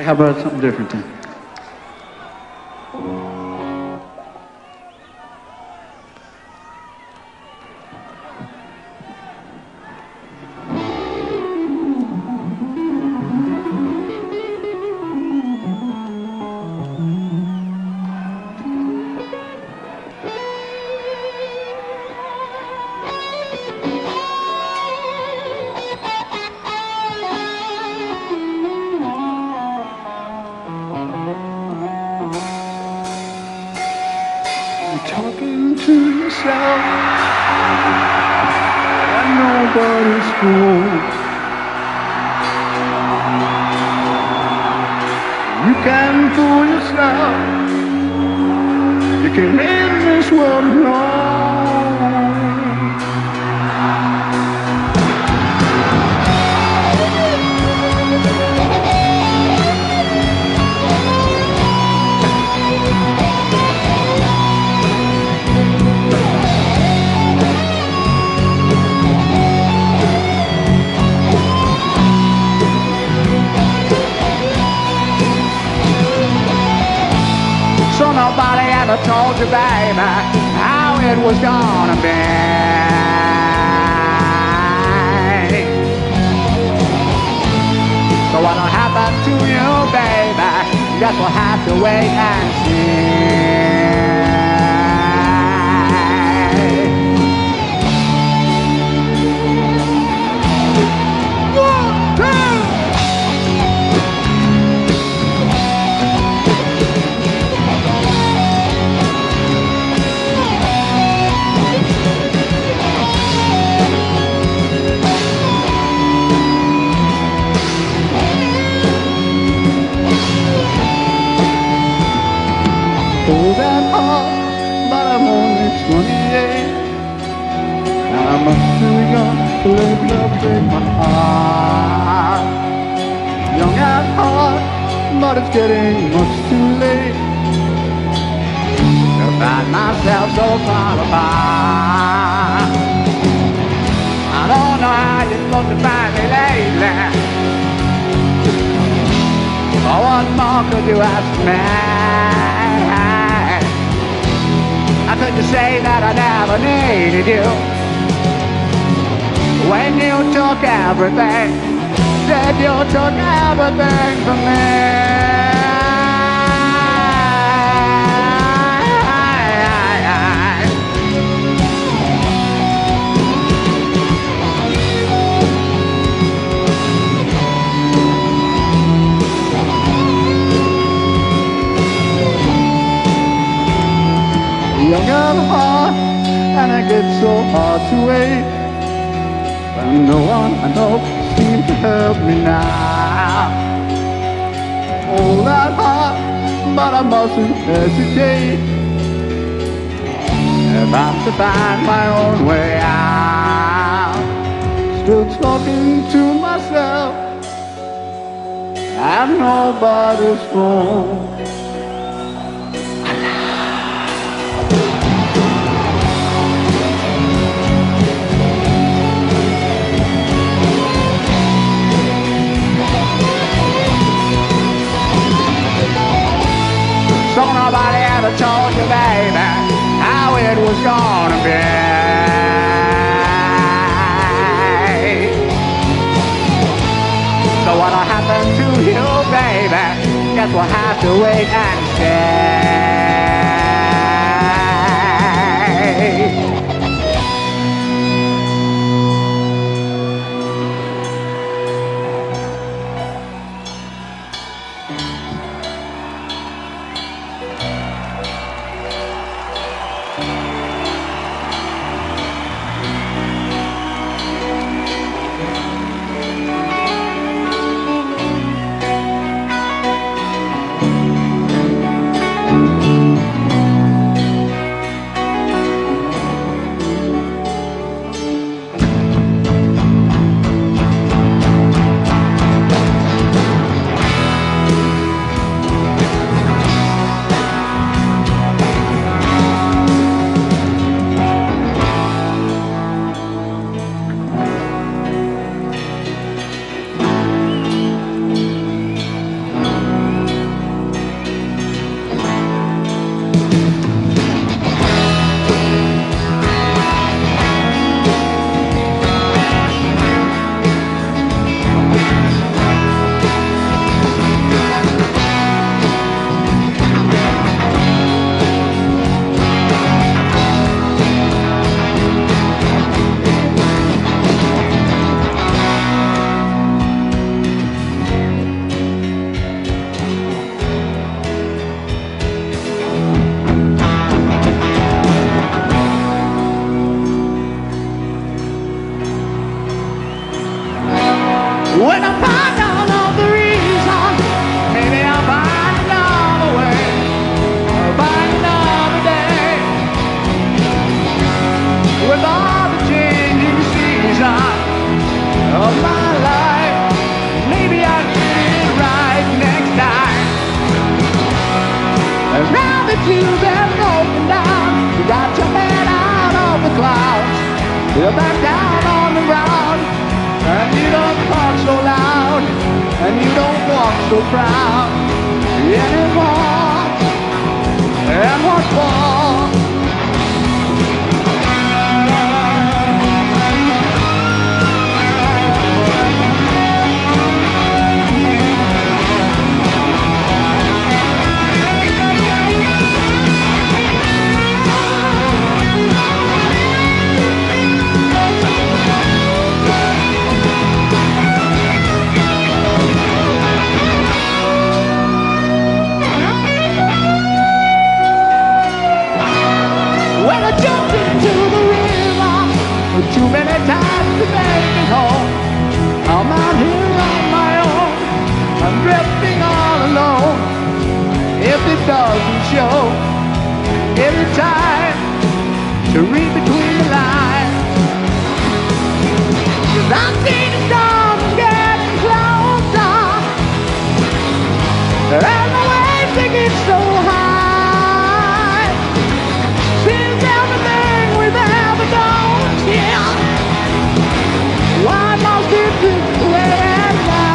how about something different then? Talking to yourself and nobody's fool. You can fool yourself. You can live in this world alone. So nobody ever told you, baby, how it was gonna be. So what'll happen to you, baby? Guess we'll have to wait and see. Oh, that heart, but I'm only 28. I'm too young to let love break my heart. Young at heart, but it's getting much too late to find myself so far apart. I don't know how you're supposed to find me lately. Oh, what more could you ask me? How could you say that I never needed you when you took everything? Said you took everything from me. Young at heart, and it gets so hard to wait, but no one I know seems to help me now. Oh, that heart, but I mustn't hesitate if I'm to find my own way out. Still talking to myself and nobody's phone. So nobody ever told you, baby, how it was gonna be. So what'll happen to you, baby? Guess we'll have to wait and see. When I find out all the reason, maybe I'll find another way, I'll find another day. With all the changing seasons of my life, maybe I'll get it right next time. And now that you've been broken down, you got your head out of the clouds, you're back down on the ground, and you don't talk so loud, and you don't walk so proud anymore. And what for? Too many times to make it home. I'm out here on my own, I'm drifting all alone. If it doesn't show, every time to read between the lines, 'cause I'm seeing the storms getting closer, and the waves they get so high. Since everything we've ever done, yeah. Why must it be red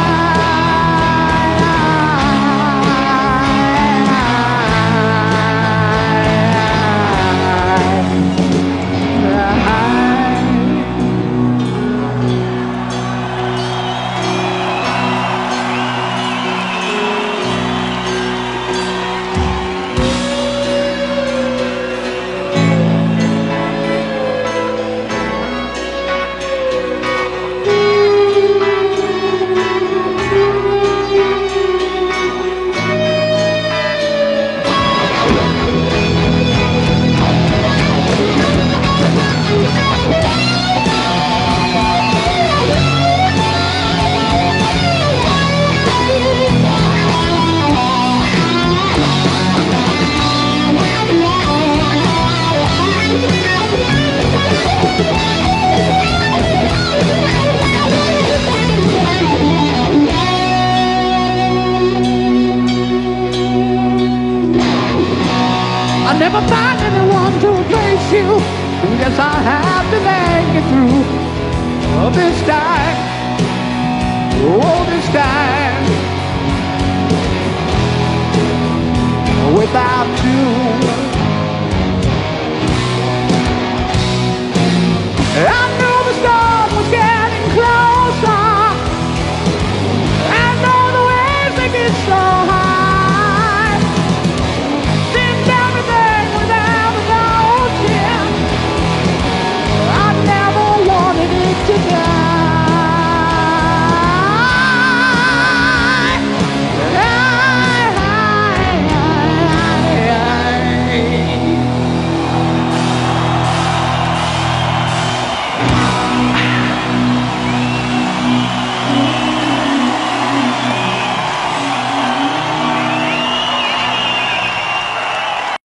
I'll never find anyone to replace you. Guess I'll have to make it through. Oh, this time, oh, this time, without you.